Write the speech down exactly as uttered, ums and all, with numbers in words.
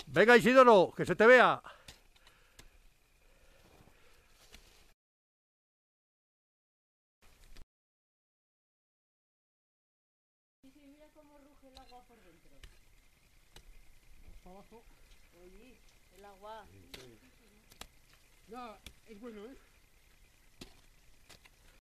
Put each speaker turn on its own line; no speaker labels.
Venga, Isidoro, que se te vea.
Sí, sí, mira cómo ruge el agua por dentro.
Hasta abajo.
Oye, el agua.
Ya, es bueno, ¿eh?